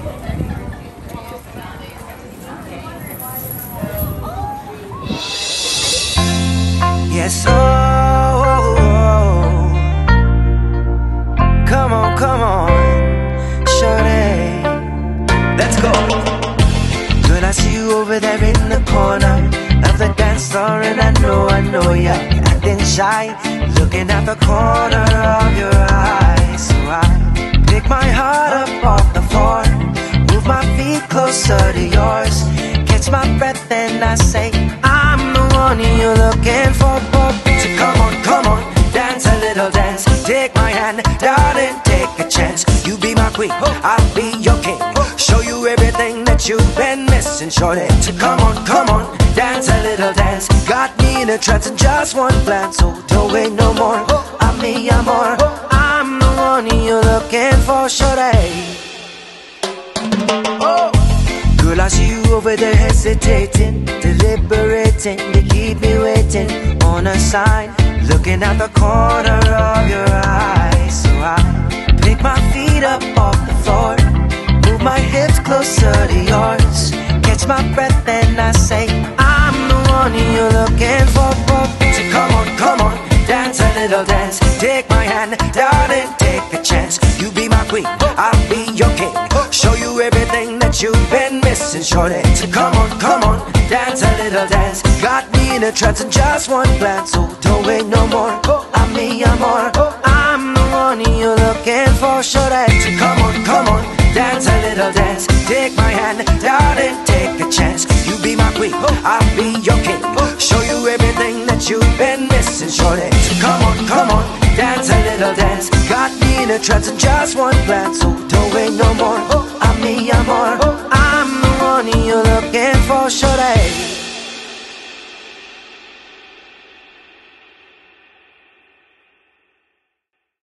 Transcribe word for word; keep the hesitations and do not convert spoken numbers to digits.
Yes, oh, oh, oh. Come on, come on, shorty, let's go. Girl, I see you over there in the corner of the dance floor, and I know, I know you're acting shy, looking at the corner of your eyes. So I pick my heart up off the floor, move my feet closer to yours, catch my breath and I say, I'm the one you're looking for. So come on, come on, dance a little dance. Take my hand, darling, take a chance. You be my queen, I'll be your king. Show you everything that you've been missing, shorty. So come on, come on, dance a little dance. Got me in a trance in just one glance. So don't wait no more, I'm me, I'm more. I'm the one you're looking for, shorty. Oh. Girl, I see you over there hesitating, deliberating. You keep me waiting on a sign, looking at the corner of your eyes. So I pick my feet up off the floor, move my hips closer to yours, catch my breath and I say, I'm the one you're looking for. So come on, come on, dance a little dance. Take my hand, darling, take a chance. You be my queen, I'll be your king. Show you everything that you've been missing, shorty. So come on, come on, dance a little dance. Got me in a trance in just one glance. So don't wait no more, I'm me, I'm more. I'm the one you're looking for, shorty. So come on, come on, dance a little dance. Take my hand, darling, take a chance. You be my queen, I'll be your king. Show you everything that you've been missing, shorty. So come on, come on, dance a little dance. Got me in a trance in just one glance. So don't wait no more, I'm me, I'm more. I'm the one you're looking for, shorty.